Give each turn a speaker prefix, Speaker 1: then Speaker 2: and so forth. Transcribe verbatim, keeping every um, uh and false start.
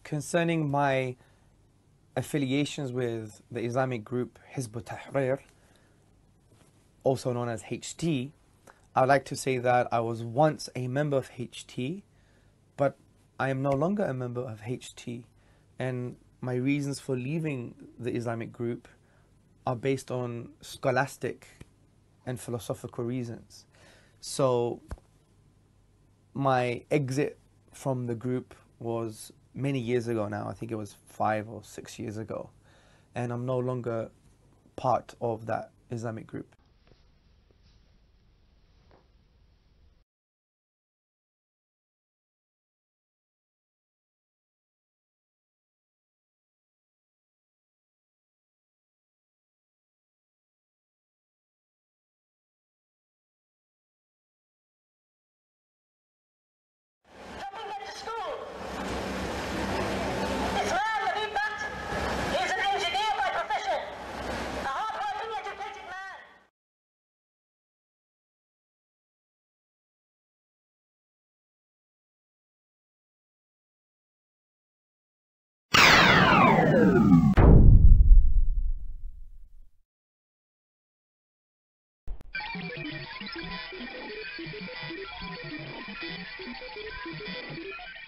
Speaker 1: concerning my affiliations with the Islamic group Hizb Ut-Tahrir, also known as H T, I would like to say that I was once a member of H T, but I am no longer a member of H T, and my reasons for leaving the Islamic group are based on scholastic and philosophical reasons. So my exit from the group was many years ago now. I think it was five or six years ago, and I'm no longer part of that Islamic group.
Speaker 2: Thank you.